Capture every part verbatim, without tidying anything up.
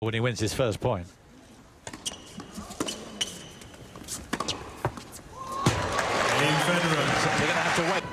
when he wins his first point. Game Federer. So they're going to have to wait.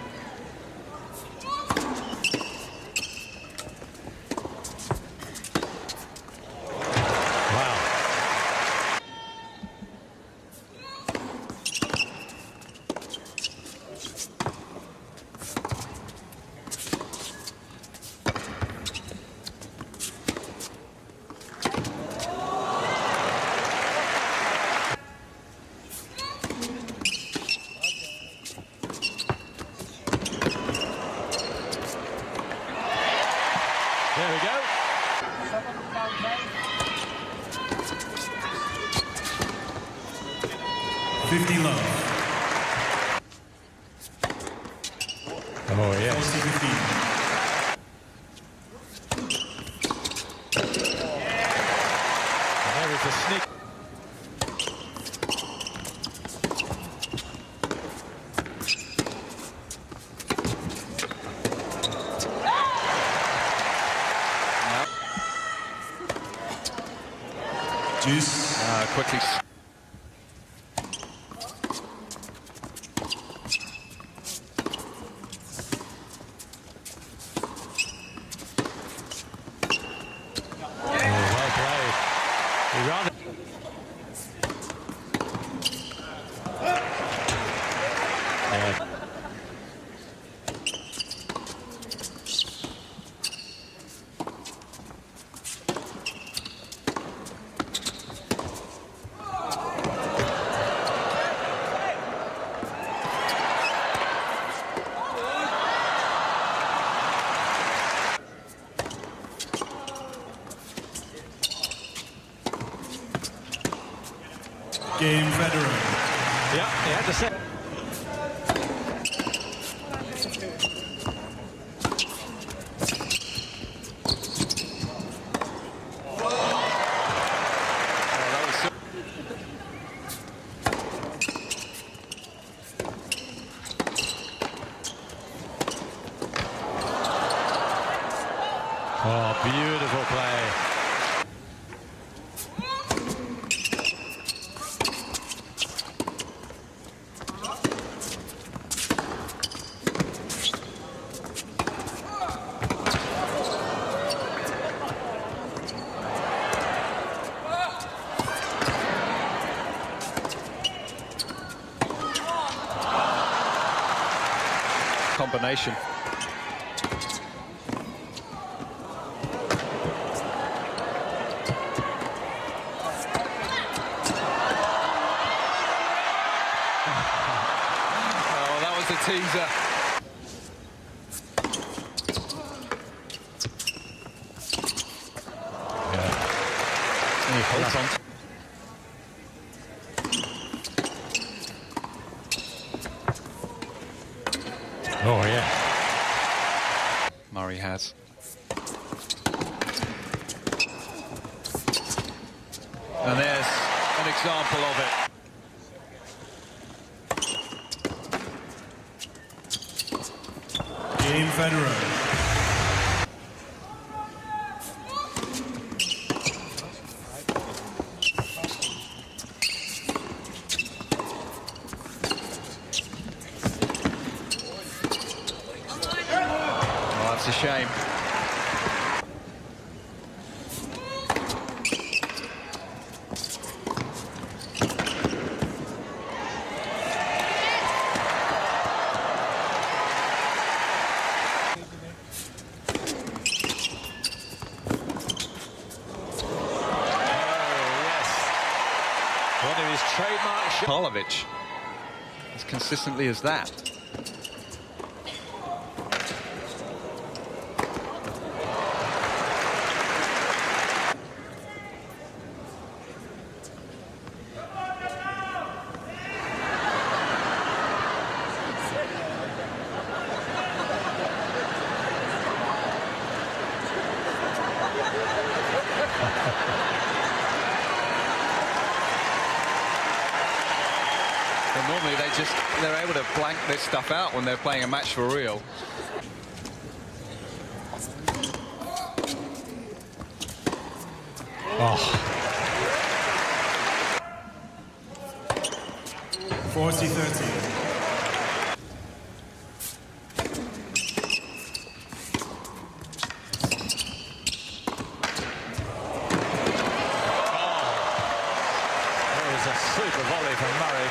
There we go. fifty love. Oh, yes. And there is the sneak. Juice. Uh, quickly. Oh, well played. He rather. And Game Federer. yeah, he had to set. Oh, beautiful play. Combination. Oh, that was the teaser. Yeah. And he holds on. Oh, yeah. Murray has. And there's an example of it. Game Federer. Oh, that's a shame. One of his trademark shots. Karlovic, as consistently as that. And normally they just, they're able to blank this stuff out when they're playing a match for real. Oh, forty thirty. that was a super volley from Murray,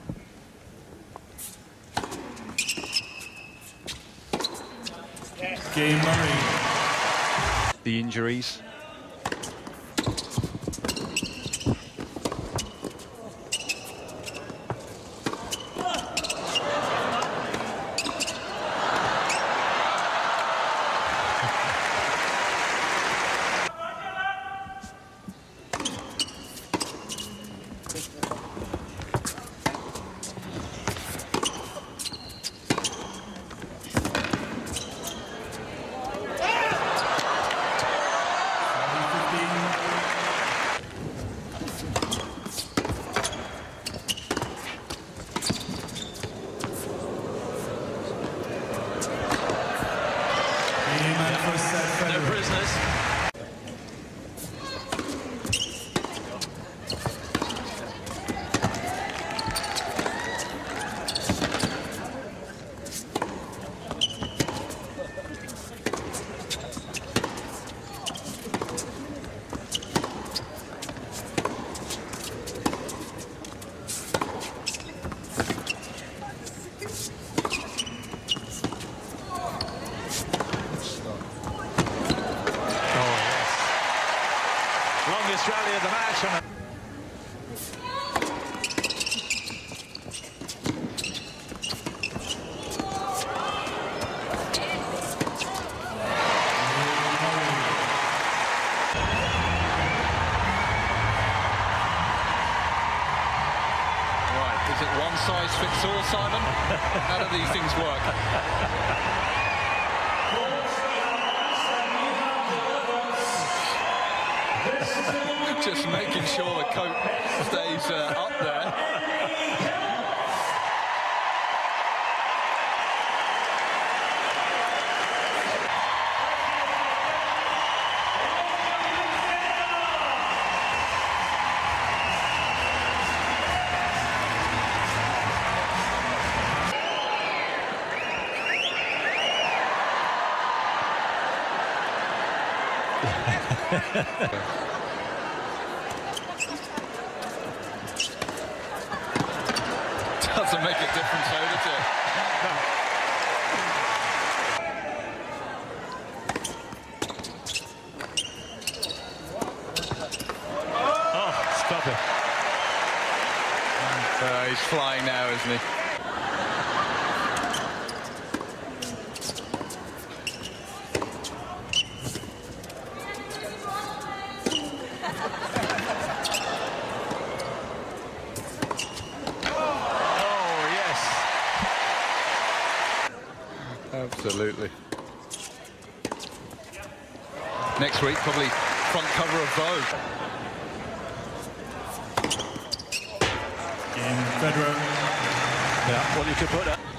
but Game Murray. The injuries. no prisoners. Longest rally of the match. On a Right, is it one size fits all, Simon? How do these things work? Just making sure the coat stays uh, up there. Doesn't make a difference, though, does it? oh, stop it! Uh, he's flying now, isn't he? Absolutely. Next week, probably front cover of Vogue. Game Federer. Yeah, well, you could put that.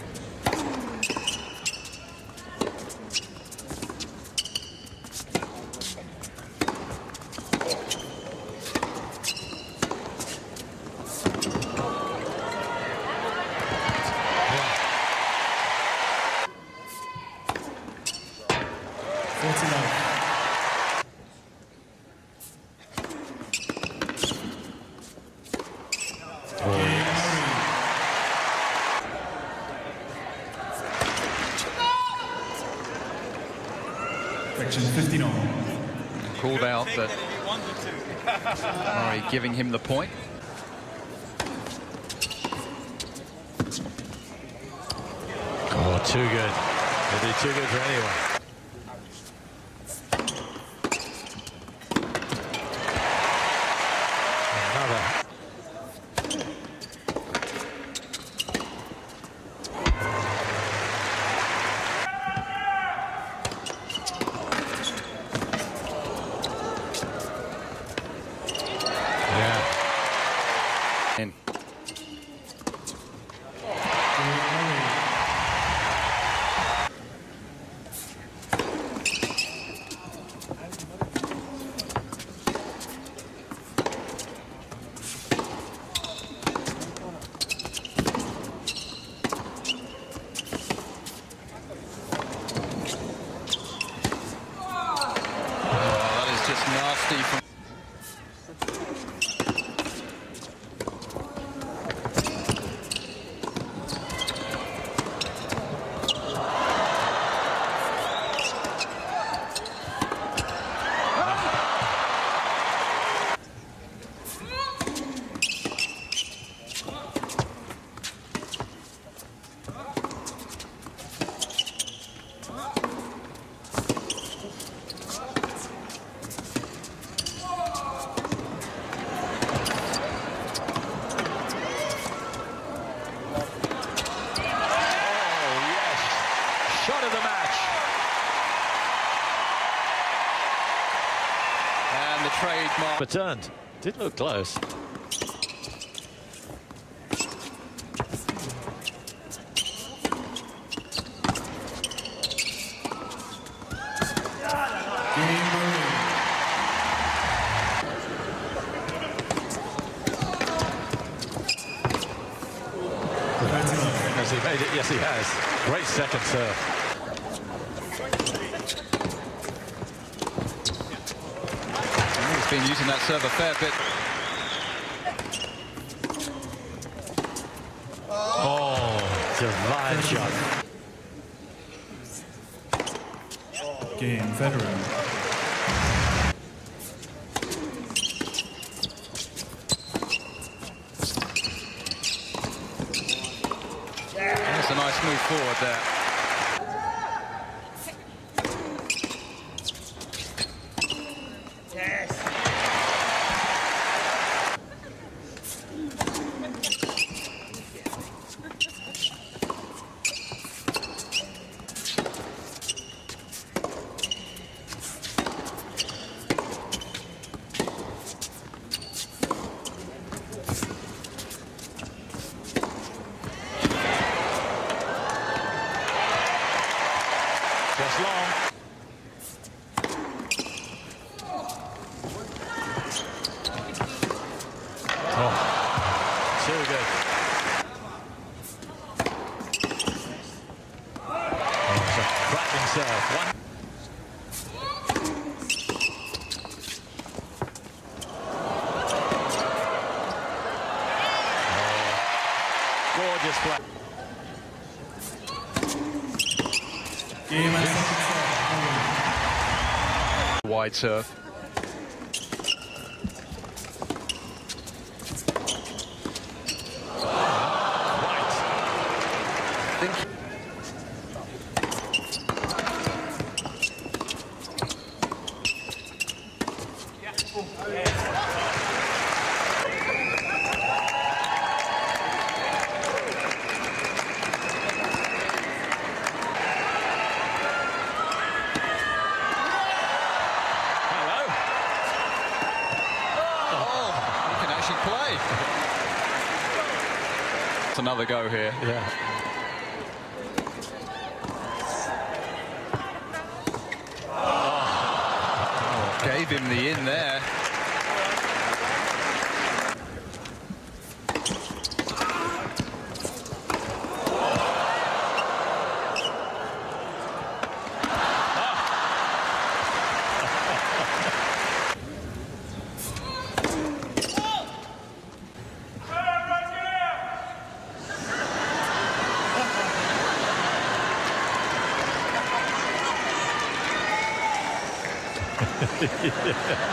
forty love. Oh, yes. Section fifteen all. Called out that Murray giving him the point. Oh, too good. It'd be too good for anyone. Another. Yeah. In. overturned. Did look close. Has he made it? Yes, he has. Great second serve. He's been using that serve a fair bit. Oh, divine shot. Game, Federer. That's a nice move forward there. Yes. Just long. Oh, too good. Oh, it's a cracking serve. One. Oh, gorgeous play. Game and second serve. Wide serve. Right. Think play. It's another go here. Yeah. Oh, gave him the in there. Yeah.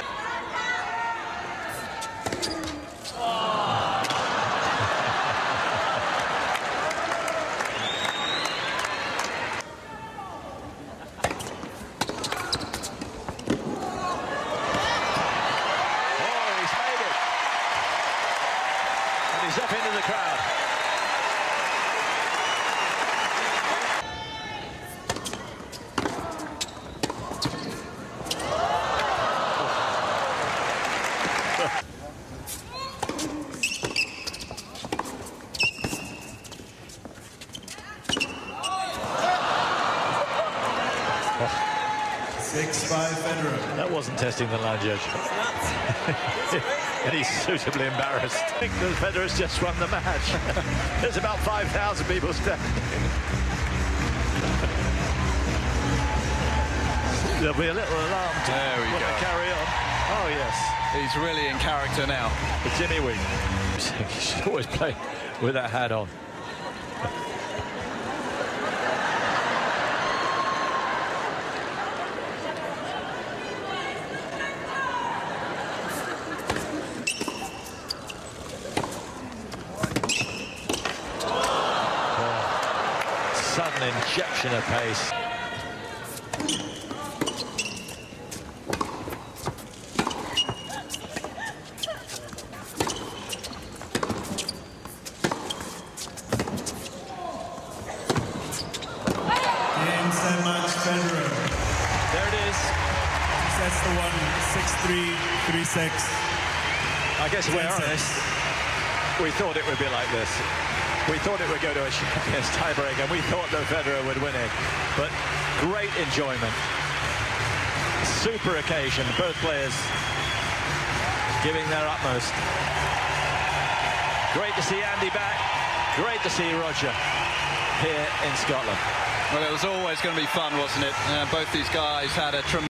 He's up into the crowd. six five Federer. That wasn't testing the line judge. And he's suitably embarrassed. I think that Federer's just won the match. There's about five thousand people standing. There'll be a little alarm to there we go. carry on. Oh, yes. He's really in character now. The Jimmy Wing. He should always play with that hat on. Sudden injection of pace. Game, set, match, Federer. There it is. He sets the one, six three, three six. I guess we're honest. We thought it would be like this. We thought it would go to a champions tiebreak, and we thought that Federer would win it. But great enjoyment. Super occasion. Both players giving their utmost. Great to see Andy back. Great to see Roger here in Scotland. Well, it was always going to be fun, wasn't it? Uh, both these guys had a tremendous